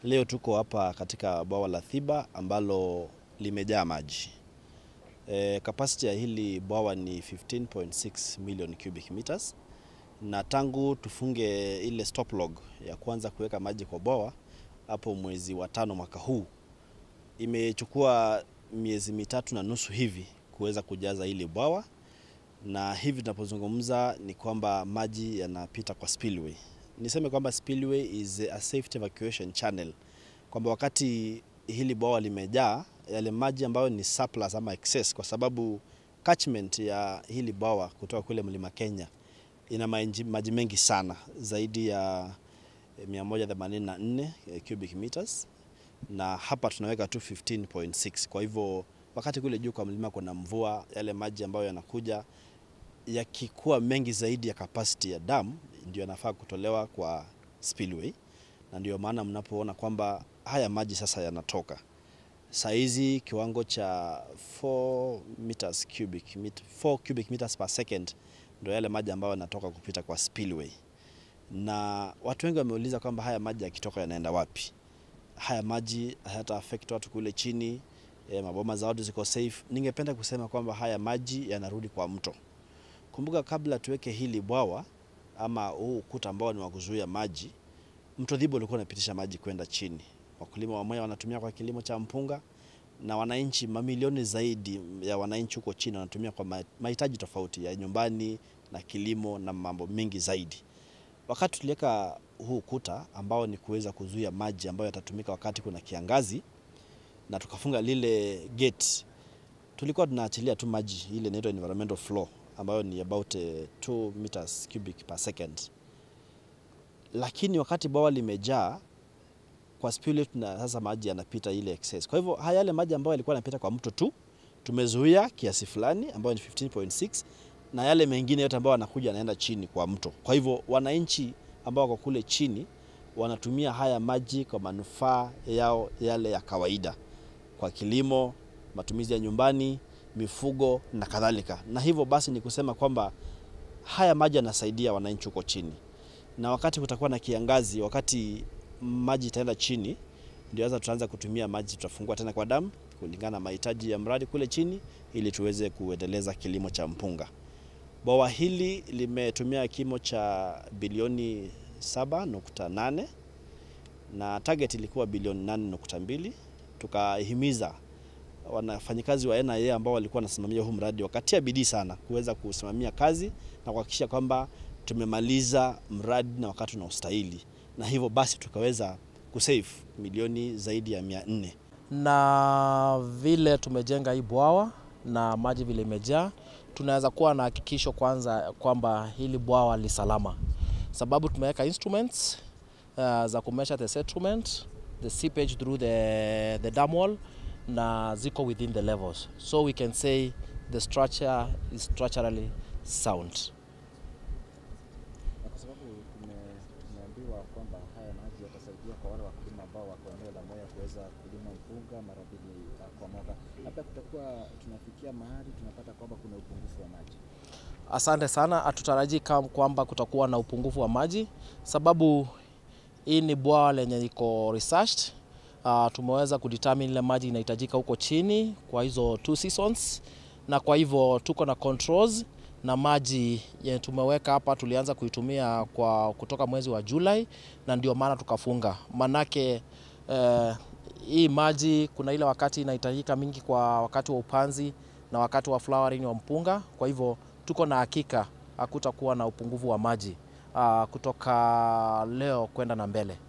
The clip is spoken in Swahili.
Leo tuko hapa katika bwawa la Thiba ambalo limejaa maji. Capacity ya hili bwawa ni 15.6 million cubic meters. Na tangu tufunge ile stop log ya kwanza kuweka maji kwa bwawa hapo mwezi wa 5 mwaka huu, imechukua miezi 3.5 hivi kuweza kujaza hili bwawa, na hivi tunapozungumza ni kwamba maji yanapita kwa spillway. Niseme kwamba spillway is a safety evacuation channel, kwamba wakati hili bwawa limejaa, yale maji ambayo ni surplus ama excess, kwa sababu catchment ya hili bwawa kutoka kule Mlima Kenya ina maji mengi sana, zaidi ya 184 cubic meters, na hapa tunaweka tu 15.6. Kwa hivyo wakati kule juu kwa mlima kuna mvua, yale maji ambayo yanakuja yakikuwa mengi zaidi ya capacity ya dam, ndio yanafaa kutolewa kwa spillway, na ndio maana mnapoona kwamba haya maji sasa yanatoka. Saizi kiwango cha 4 cubic meters per second ndio yale maji ambayo yanatoka kupita kwa spillway. Na watu wengi wameuliza kwamba haya maji yakitoka yanaenda wapi? Haya maji hayata affect watu kule chini, maboma za watu ziko safe. Ningependa kusema kwamba haya maji yanarudi kwa mto. Kumbuka, kabla tuweke hili bwawa ama huu ukuta ambao ni wa kuzuia maji, mto Thiba ulikuwa unapitisha maji kwenda chini. Wakulima wa Mwea wanatumia kwa kilimo cha mpunga, na wananchi, mamilioni zaidi ya wananchi huko chini wanatumia kwa mahitaji tofauti ya nyumbani na kilimo na mambo mengi zaidi. Wakati tuliweka huu ukuta ambao ni kuweza kuzuia maji ambayo yatatumika wakati kuna kiangazi, na tukafunga lile gate, tulikuwa tunaachilia tu maji ile inaitwa environmental flow ambayo ni about 2 meters cubic per second. Lakini wakati bwawa limejaa kwa spillway, na sasa maji yanapita ile excess. Kwa hivyo yale maji ambayo yalikuwa yanapita kwa mto tu tumezuia kiasi fulani ambayo ni 15.6, na yale mengine yote ambayo yanakuja yanaenda chini kwa mto. Kwa hivyo wananchi ambao wako kule chini wanatumia haya maji kwa manufaa yao yale ya kawaida, kwa kilimo, matumizi ya nyumbani, mifugo na kadhalika. Na hivyo basi ni kusema kwamba haya maji yanasaidia wananchi huko chini. Na wakati kutakuwa na kiangazi, wakati maji itaenda chini, ndio sasa tutaanza kutumia maji, tutafungua tena kwa damu kulingana na mahitaji ya mradi kule chini, ili tuweze kuendeleza kilimo cha mpunga. Bwawa hili limetumia kimo cha bilioni 7.8 na target ilikuwa bilioni 8.2. Tukahimiza wanafanyikazi wa NIA ambao walikuwa wanasimamia huu mradi wakatia bidii sana kuweza kusimamia kazi na kuhakikisha kwamba tumemaliza mradi na wakati unaostahili, na hivyo basi tukaweza kusave milioni zaidi ya 400. Na vile tumejenga hii bwawa na maji vile imejaa, tunaweza kuwa na hakikisho kwanza kwamba hili bwawa li salama, sababu tumeweka instruments za kumeasure the settlement, the seepage through the dam wall, na ziko within the levels, so we can say the structure is structurally sound. Kwa sababu tumeambiwa kwamba haya maji yatasaidia kwa wale wakulima ambao wako eneo la Mwea kuweza kulima mpunga mara 2 kwa mwaka, labda kutakuwa tunafikia mahali tunapata kwamba kuna upungufu wa maji. Asante sana, hatutarajii kwamba kutakuwa na upungufu wa maji, sababu hii ni bwawa lenye iko researched. Tumeweza kudetermine ile maji inahitajika huko chini kwa hizo 2 seasons, na kwa hivyo tuko na controls, na maji yenye tumeweka hapa tulianza kuitumia kutoka mwezi wa Julai, na ndio maana tukafunga. Manake hii maji kuna ile wakati inahitajika mingi kwa wakati wa upanzi na wakati wa flowering wa mpunga. Kwa hivyo tuko na hakika hakutakuwa na upungufu wa maji kutoka leo kwenda na mbele.